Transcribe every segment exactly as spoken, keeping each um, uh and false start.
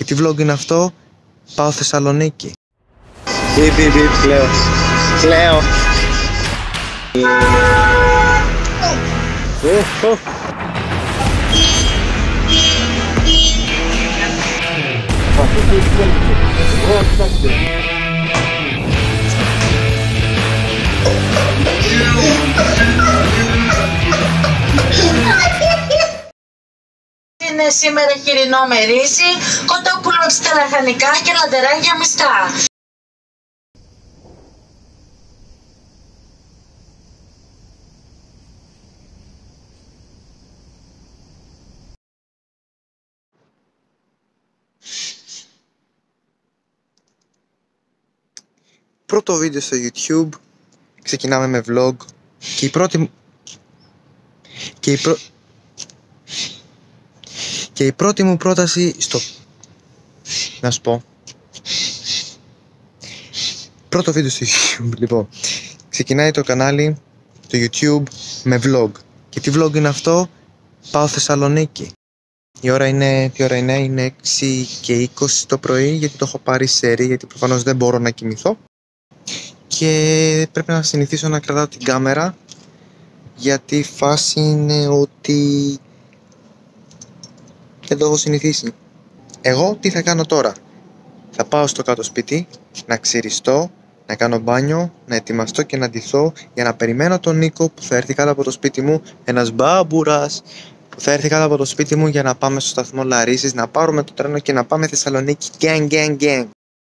τι vlog είναι αυτό? Πάω Θεσσαλονίκη. Μπιπ, μπιπ, μπιπ, κλαίω. Κλαίω. Είναι σήμερα χοιρινό με ρύζι, κοτόπουλο με ψιλοχανικά και λαντεράκια μιστά. Πρώτο βίντεο στο YouTube, ξεκινάμε με vlog και η πρώτη και η, πρω... και η πρώτη μου πρόταση στο... να σου πω πρώτο βίντεο στο YouTube, λοιπόν, ξεκινάει το κανάλι το YouTube με vlog. Και τι vlog είναι αυτό? Πάω Θεσσαλονίκη. Η ώρα είναι, τι ώρα είναι? Είναι έξι και είκοσι το πρωί, γιατί το έχω πάρει σερί, γιατί προφανώς δεν μπορώ να κοιμηθώ. Και πρέπει να συνηθίσω να κρατάω την κάμερα, γιατί η φάση είναι ότι δεν το έχω συνηθίσει. Εγώ τι θα κάνω τώρα? Θα πάω στο κάτω σπίτι, να ξυριστώ, να κάνω μπάνιο, να ετοιμαστώ και να ντυθώ για να περιμένω τον Νίκο που θα έρθει κάτω από το σπίτι μου, ένας μπάμπουρας που θα έρθει κάτω από το σπίτι μου για να πάμε στο σταθμό Λαρίσης, να πάρουμε το τρένο και να πάμε Θεσσαλονίκη. Gang, gang, gang.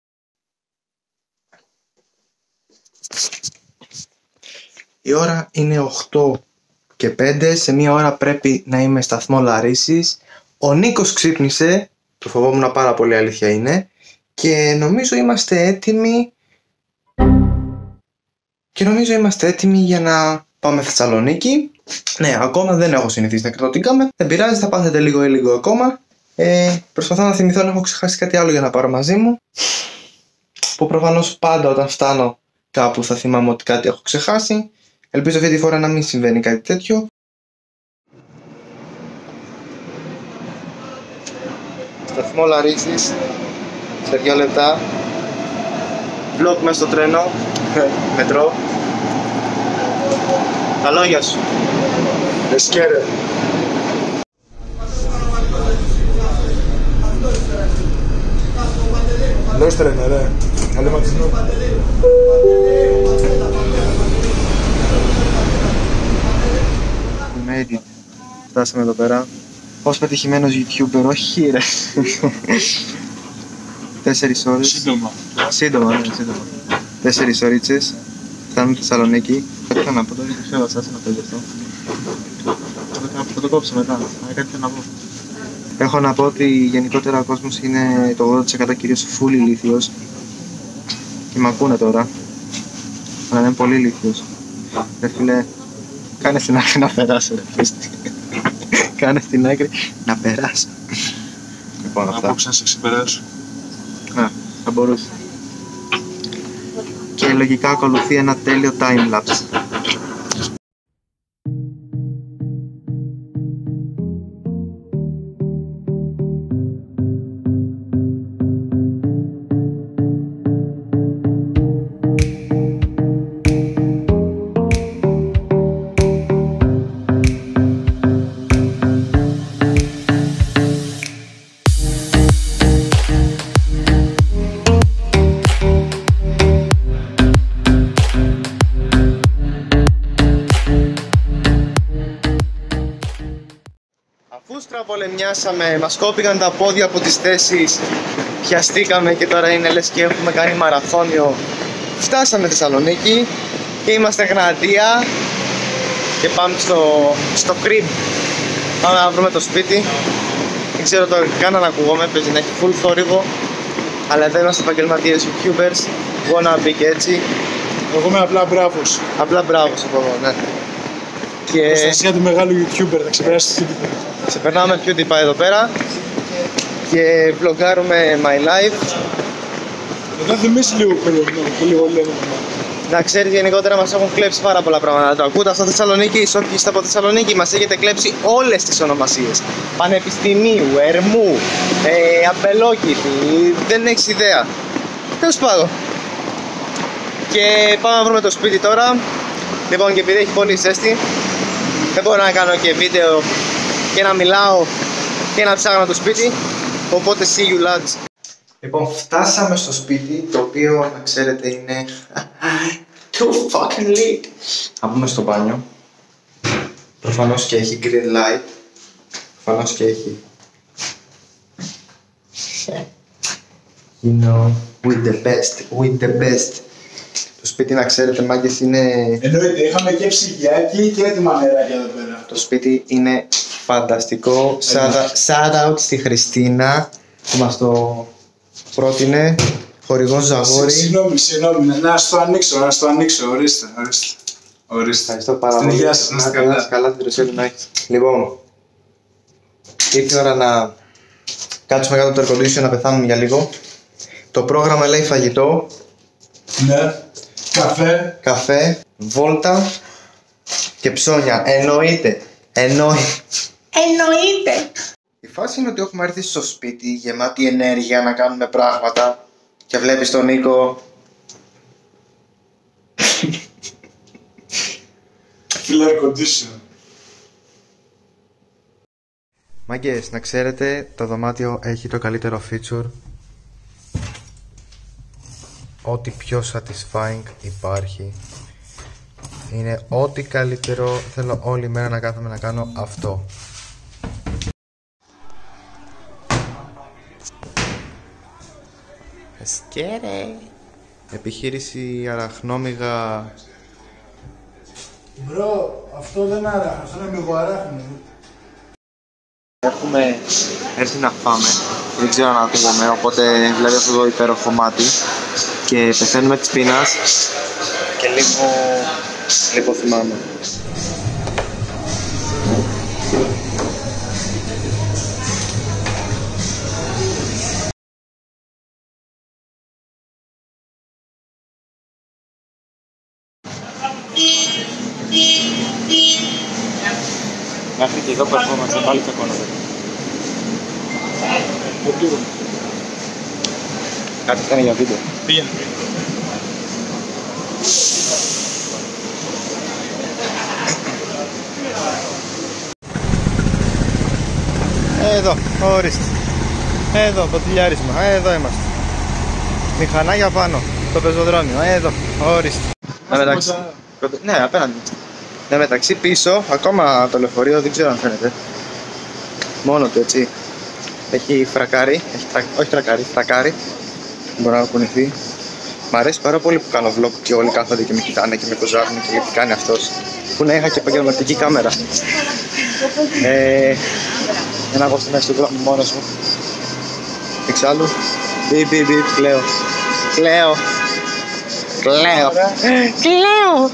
Η ώρα είναι οκτώ και πέντε, σε μία ώρα πρέπει να είμαι σταθμό Λαρίσης. Ο Νίκος ξύπνησε, το φοβόμουν πάρα πολύ, αλήθεια είναι, και νομίζω είμαστε έτοιμοι και νομίζω είμαστε έτοιμοι για να πάμε Θεσσαλονίκη. Ναι, ακόμα δεν έχω συνηθίσει να κρατώ την κάμερα, δεν πειράζει, θα πάθετε λίγο ή λίγο ακόμα. ε, Προσπαθώ να θυμηθώ αν έχω ξεχάσει κάτι άλλο για να πάρω μαζί μου, που προφανώς πάντα όταν φτάνω κάπου θα θυμάμαι ότι κάτι έχω ξεχάσει. Ελπίζω αυτή τη φορά να μην συμβαίνει κάτι τέτοιο. Σταθμό Λαρίσης, σε δύο λεπτά. Vlog μέσα στο τρένο, μετρό. Τα λόγια σου. Εσκέρε. Λέω στρένε ρε. Καλή ματσινό. Είμαι edit. Φτάσαμε εδώ πέρα. Ως πετυχημένος YouTuber, όχι ρε. Τέσσερις ώρες. Σύντομα. Σύντομα, ναι, σύντομα. Τέσσερις ωρίτσες. Φτάνουμε στη Θεσσαλονίκη. Κάτι θέλω να πω τώρα, δεν ξέρω, σας να το αυτό. Θα το κόψω μετά, κάτι θέλω να πω. Έχω να πω ότι γενικότερα ο κόσμος είναι το ογδόντα τοις εκατό κυρίως full ηλίθιος. Και μ' ακούνε τώρα. Αλλά είναι πολύ ηλίθιος. Ρε φίλε, κάνε στην άκρη να περάσω ρε πίστη. Κάνε στην άκρη να περάσω. Λοιπόν, αυτά. Να πω να σε ξεπεράσω. Α, θα μπορούσε. Και λογικά ακολουθεί ένα τέλειο time-lapse. Αφού στραβολεμιάσαμε, μας κόπηκαν τα πόδια από τις θέσεις, πιαστήκαμε και τώρα είναι λες και έχουμε κάνει μαραθώνιο. Φτάσαμε Θεσσαλονίκη και είμαστε Γναντία και πάμε στο, στο crib. Πάμε να βρούμε το σπίτι. Δεν ξέρω το καν αν ακουγόμαι, παίζει να έχει full θόρυβο, αλλά εδώ είμαστε επαγγελματίες YouTubers, wanna be και έτσι. Εγώ είμαι απλά μπράβος. Απλά μπράβος από εγώ, ναι. Και προστασία του μεγάλου YouTuber, θα ξεπεράσεις την τύπη. ξεπερνάμε PewDiePie εδώ πέρα και vlogάρουμε my life. Εδώ θυμίσει λίγο πολύ, λίγο λένε. Να ξέρετε, γενικότερα μας έχουν κλέψει πάρα πολλά πράγματα. Το ακούτε αυτό Θεσσαλονίκη, όποιοι είστε από Θεσσαλονίκη, μας έχετε κλέψει όλες τις ονομασίες. Πανεπιστημίου, Ερμού, ε, Αμπελόκηπη, δεν έχεις ιδέα. Τέλος πάντων. Και πάμε να βρούμε το σπίτι τώρα. Λοιπόν, και επειδή έχει πολύ ζέστη, δεν μπορώ να κάνω και βίντεο και να μιλάω και να ψάχνω το σπίτι. Οπότε see you lads. Λοιπόν, φτάσαμε στο σπίτι, το οποίο να ξέρετε είναι too fucking lit. Θα μπούμε στο μπάνιο. Προφανώς και έχει green light. Προφανώς και έχει you know, with the best, with the best. Το σπίτι, να ξέρετε, μάγκες, είναι... Εννοείται, είχαμε και ψυγιάκι και έτοιμα νεράκια εδώ πέρα. Το σπίτι είναι φανταστικό. Shout out στη Χριστίνα που μας το πρότεινε. Χορηγός Ζαγόρι. Συγγνώμη, συγγνώμη, να σου το ανοίξω, να σου το ανοίξω, ορίστε, ορίστε. Ορίστε. Ευχαριστώ πάρα πολύ. Στην υγεία σας, να είστε καλά. Καλά, την τροσέλη να έχεις. Λοιπόν, ήρθε η ώρα να κάτσουμε κάτω το air condition, να πεθάνουμε για λίγο. Το πρόγραμμα λέει φαγητό. Ναι. Καφέ. Καφέ, βόλτα και ψώνια. Εννοείται. Εννοείται. Εννοείται. Η φάση είναι ότι έχουμε έρθει στο σπίτι γεμάτη ενέργεια να κάνουμε πράγματα και βλέπεις τον Νίκο. Full air condition. Μάγκες, να ξέρετε, το δωμάτιο έχει το καλύτερο feature. Ό,τι πιο satisfying υπάρχει. Είναι ό,τι καλύτερο. Θέλω όλη μέρα να κάθομαι να κάνω αυτό. Σκέρε. Επιχείρηση αραχνόμυγα. Μπρο, αυτό δεν άρα, αυτό είναι μυγοαράχνη. Έχουμε έρθει να φάμε, δεν ξέρω να το πούμε, οπότε δηλαδή αυτό το υπέροχο μάτι και πεθαίνουμε της πείνας και λίγο, λίγο θυμάμαι. Μέχρι και εδώ που ερχόμαστε πάλι τσακώνονται. Κάτι κάνει για βίντεο. Πήγαινε. Εδώ, ορίστε. Εδώ, ποτηλιάρισμα. Εδώ είμαστε. Μηχανάκια πάνω. Το πεζοδρόμιο. Εδώ, ορίστε. Μεταξύ... Ναι, απέναντι. Ναι, μεταξύ πίσω, ακόμα το λεωφορείο, δεν ξέρω αν φαίνεται. Μόνο του, έτσι. Έχει φρακάρει, έχει τρα... όχι τρακάρει, φρακάρει. Μπορεί να κουνηθεί. Μ' αρέσει πάρα πολύ που κάνω vlog και όλοι κάθονται και με κοιτάνε και με κοζάρουν και λέει τι κάνει αυτός. Που να είχα και επαγγελματική κάμερα. Ε, για να βγω στην Instagram μόνος μου. Εξάλλου, μπιπ μπιπ μπιπ, κλαίω. Κλαίω. Κλαίω. Κλαίω.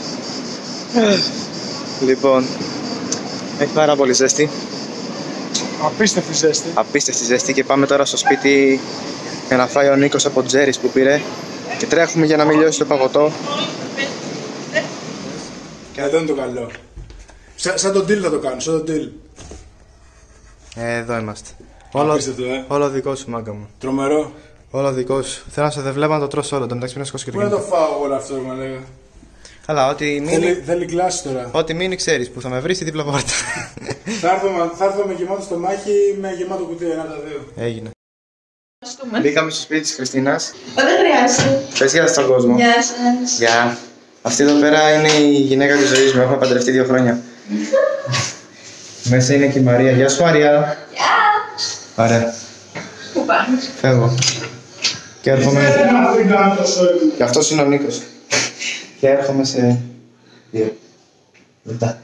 Λοιπόν, έχει πάρα πολύ ζέστη. Απίστευτη ζέστη. Απίστευτη ζέστη και πάμε τώρα στο σπίτι για να φάει ο Νίκος από τζέρις που πήρε και τρέχουμε για να μην λιώσει το παγωτό. Και εδώ είναι το καλό. Σαν, σαν τον deal θα το κάνω, σαν τον deal. Ε, εδώ είμαστε. Όλο, Απίστευτο, ε. όλο δικό σου, μάγκα μου. Τρομερό. Όλο δικό σου. Θέλω να σε δεν βλέπω να το τρως όλο. Το μεταξύ πρέπει να σκόσεις και το Πού να το κινητό. φάω όλο αυτό, μα λέγα. Καλά, ό,τι μείνει, Θέλει, θέλει κλάση τώρα. ό,τι μείνει ξέρεις που θα με βρεις στη δίπλα πόρτα. θα, έρθω, θα έρθω με γεμάτο στομάχι ή με γεμάτο κουτί, ένα από τα δύο. Έγινε. Μπήκαμε στο σπίτι της Χριστίνας. Δεν χρειάζεται. Πες γεια στον κόσμο. Γεια σας. Γεια. Αυτή εδώ πέρα είναι η γυναίκα της ζωής μου. Έχουμε παντρευτεί δύο χρόνια. Μέσα είναι και η Μαρία. Γεια σου, Μαρία. Γεια. Ωραία. Πού πάμε. Φεύγω. Και έρχομαι. Και αυτός είναι ο Νίκος. Και έρχομαι σε δύο λεπτά.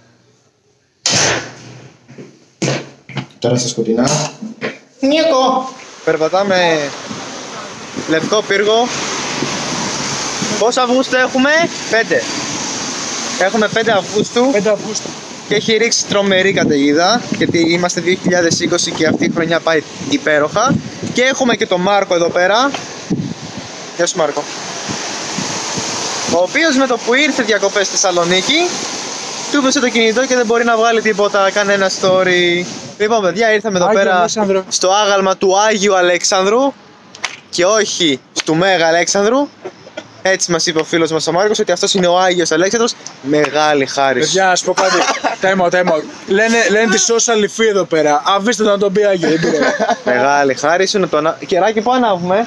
Τώρα στα σκοτεινά. Νίκο! Περπατάμε Λευκό Πύργο. Πόσα Αυγούστου έχουμε? Πέντε. Έχουμε πέντε Αυγούστου. πέντε Αυγούστου. Και έχει ρίξει τρομερή καταιγίδα. Γιατί είμαστε δύο χιλιάδες είκοσι και αυτή η χρονιά πάει υπέροχα. Και έχουμε και τον Μάρκο εδώ πέρα. Γεια σου, Μάρκο. Ο οποίος με το που ήρθε διακοπές στη Θεσσαλονίκη του έπεσε το κινητό και δεν μπορεί να βγάλει τίποτα, κανένα story. Λοιπόν παιδιά, ήρθαμε εδώ Άγιο πέρα Αλέξανδρο. στο άγαλμα του Άγιου Αλέξανδρου και όχι του Μέγα Αλέξανδρου. Έτσι μας είπε ο φίλος μας ο Μάρκος ότι αυτός είναι ο Άγιος Αλέξανδρος. Μεγάλη χάρη σου. Παιδιά, ας πω κάτι. Time out, time out. Λένε, λένε τη social υφή εδώ πέρα. Αφήστε τον να τον πει Άγιο, δεν πειράζει. Μεγάλη χάρη σου να το ανα... Κεράκι, πού ανάβουμε?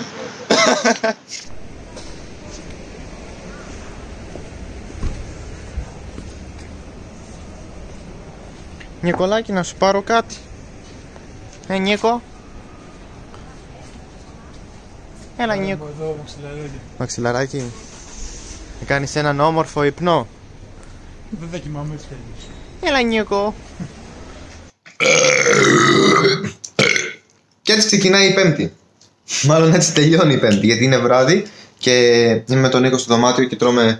Νικολάκη, να σου πάρω κάτι. Ε, Νίκο. Έλα, Νίκο. Μαξιλαράκι. Θα κάνεις έναν όμορφο υπνό. Δεν θα κοιμάμαι έτσι. Έλα, Νίκο. Και έτσι ξεκινάει η Πέμπτη. Μάλλον έτσι τελειώνει η Πέμπτη, γιατί είναι βράδυ και είμαι με τον Νίκο στο δωμάτιο και τρώμε.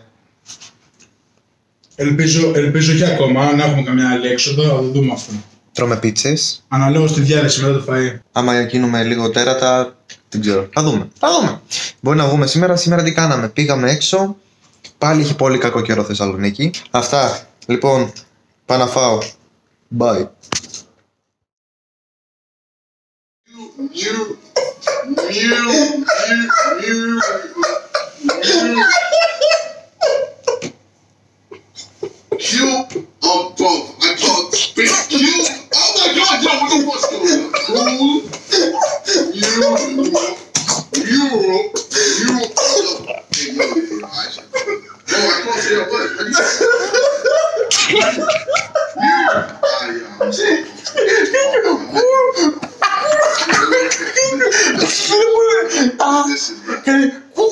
Ελπίζω, ελπίζω και ακόμα να έχουμε καμιά άλλη έξοδο, θα το δούμε αυτό. Τρώμε πίτσες. Αναλόγω στη διάθεση μετά το φαΐ. Άμα γίνουμε λίγο τέρατα, δεν ξέρω. Θα δούμε. Θα δούμε. Μπορεί να βγούμε σήμερα. Σήμερα τι κάναμε? Πήγαμε έξω. Πάλι είχε πολύ κακό καιρό Θεσσαλονίκη. Αυτά. Λοιπόν, πάω να φάω. Bye. You are both. I can't speak. You. Oh my God! Yo, what the fuck's going on? You. You. You. You. Hey, no, you're right. No, I can't say a word. Have you? You. Ah, yeah. I'm sorry. This is right.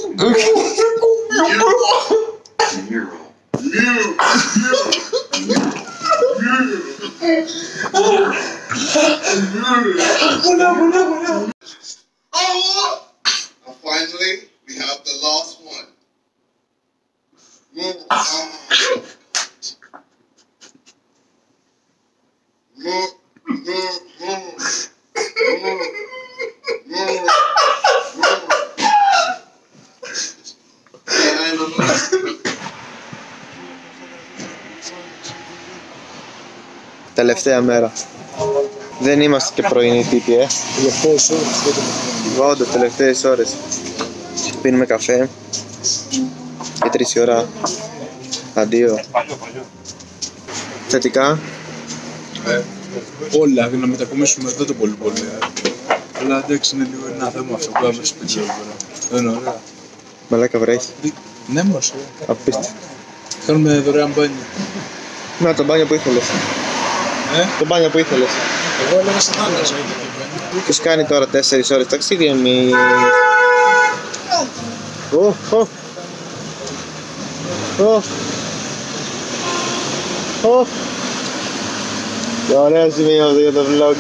You. You, you, oh! And finally, we have the last one. Τελευταία μέρα. Δεν είμαστε και πρωινοί τύποι, ε. Τελευταίες ώρες. Όντως, τελευταίες ώρες. Πίνουμε καφέ. Και τρεις η ώρα. Αντίο. Θετικά. Ε, όλα, να μετακομίσουμε εδώ το πολύ πολύ. Αλλά εντάξει, είναι λίγο ένα θέμα αυτό που άμεσα σπίτι εδώ πέρα. Δεν είναι ωραία. Μαλάκα βρέχει. Ναι, μωρέ. Απίστευτο. Κάνουμε δωρεάν μπάνιο. Να, το μπάνιο που ήθελες. Ε? Το μπάνιο που ήθελες. Εγώ έλεγα στη θάλασσα. Ποιος κάνει τώρα τέσσερις ώρες ταξίδι, εμείς. Ω, ω. Ω. Ω. Και ωραίο σημείο για το vlog.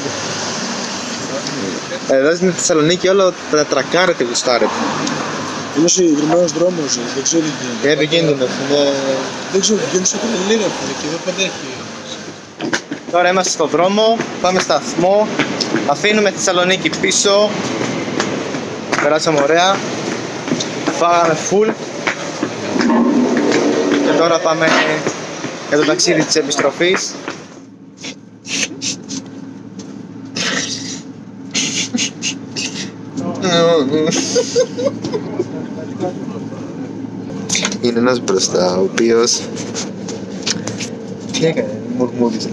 Εδώ στην Θεσσαλονίκη όλο τα τρακάρετε γουστάρετε. Είναι συγκεκριμένος δρόμος, δεν ξέρω τι γίνεται. Είναι επικίνδυνος, είναι... Δεν ξέρω, βγαίνουν σε Καλλιλήρα και εδώ πάντα έχει. Τώρα είμαστε στο δρόμο, πάμε σταθμό, αφήνουμε τη Θεσσαλονίκη πίσω. Περάσαμε ωραία, φάγαμε full και τώρα πάμε για το ταξίδι της επιστροφής. Είναι ένας μπροστά, ο οποίος... Τι έκανε, μουρμούρισε.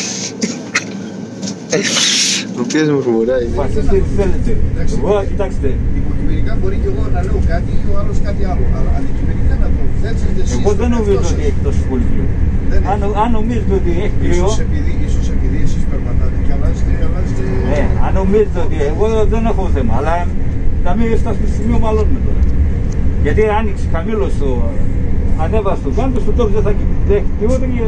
Ο οποίος μουρμουράει. Φασίστε τι θέλετε. Εγώ, κοιτάξτε. Υποκειμενικά μπορεί και εγώ να λέω κάτι ή ο άλλος κάτι άλλο. Αλλά αντικειμενικά να το θέσετε εσείς. Εγώ δεν νομίζω ότι έχει τόσο πολύ κρύο. Αν, αν νομίζετε ότι έχει κρύο. Ίσως επειδή, ίσως επειδή εσείς περπατάτε και αλλάζετε, αλλάζετε... Ναι, αν νομίζετε ότι εγώ δεν έχω θέμα. Αλλά να μην φτάσει στο σημείο μαλώνουμε τώρα. Γιατί άνοιξε χαμήλω το. Ανέβασε το κάτω, στο τέλος δεν θα έχει τίποτα και.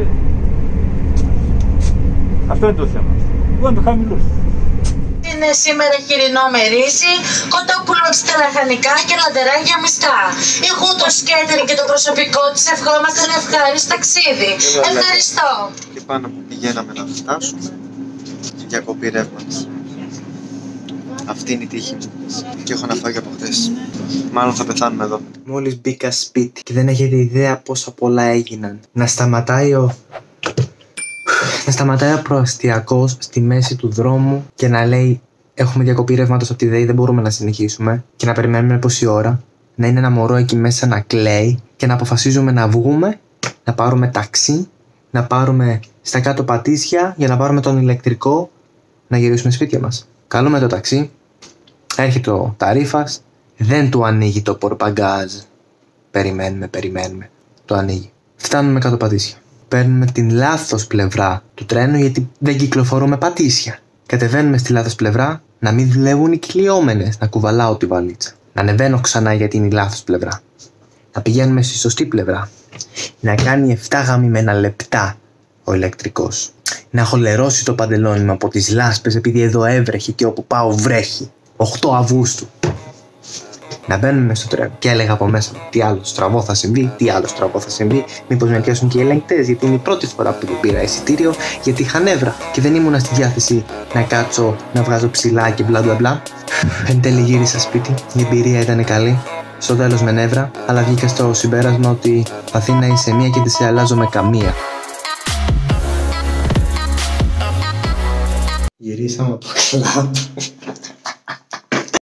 Αυτό είναι το θέμα. Εγώ είναι το χαμηλό. Είναι σήμερα χοιρινό με ρύζι, κοτόπουλο με ψιλοχανικά και λαντεράκια μιστά. Εγώ το σκέτερινγκ και το προσωπικό της ευχόμαστε ένα ευχάριστο ταξίδι. Ευχαριστώ. Και πάνω που πηγαίναμε να φτάσουμε, η διακοπή ρεύματος. Αυτή είναι η τύχη μου. Και έχω να φάω και από χτες. Μάλλον θα πεθάνουμε εδώ. Μόλις μπήκα σπίτι και δεν έχετε ιδέα πόσα πολλά έγιναν. Να σταματάει ο... Να σταματάει ο προαστιακός στη μέση του δρόμου και να λέει έχουμε διακοπή ρεύματος από τη ΔΕΗ, δεν μπορούμε να συνεχίσουμε. Και να περιμένουμε πόση ώρα. Να είναι ένα μωρό εκεί μέσα να κλαίει και να αποφασίζουμε να βγούμε, να πάρουμε ταξί, να πάρουμε στα κάτω πατήσια για να πάρουμε τον ηλεκτρικό να γυρίσουμε σπίτια μας. Καλούμε το ταξί, έρχεται ο ταρίφας, δεν του ανοίγει το πορπαγκάζ. Περιμένουμε, περιμένουμε. Το ανοίγει. Φτάνουμε κάτω πατήσια. Παίρνουμε την λάθος πλευρά του τρένου γιατί δεν κυκλοφορούμε πατήσια. Κατεβαίνουμε στη λάθος πλευρά, να μην δουλεύουν οι κυλιόμενες, να κουβαλάω τη βαλίτσα. Να ανεβαίνω ξανά γιατί είναι η λάθος πλευρά. Να πηγαίνουμε στη σωστή πλευρά. Να κάνει εφτά γαμημένα λεπτά ο ηλεκτρικός. Να έχω λερώσει το παντελόνι μου από τις λάσπες επειδή εδώ έβρεχε και όπου πάω βρέχει. οκτώ Αυγούστου. Να μπαίνουμε στο τρένο και έλεγα από μέσα τι άλλο στραβό θα συμβεί, τι άλλο στραβό θα συμβεί. Μήπως με πιάσουν και οι ελεγκτές, γιατί είναι η πρώτη φορά που πήρα εισιτήριο, γιατί είχα νεύρα και δεν ήμουν στη διάθεση να κάτσω να βγάζω ψηλά και μπλα μπλα μπλα. Εν τέλει γύρισα σπίτι, η εμπειρία ήταν καλή. Στο τέλος με νεύρα, αλλά βγήκα στο συμπέρασμα ότι Αθήνα είσαι μία και δεν σε αλλάζω με καμία. Γυρίσαμε από το κλαμπ.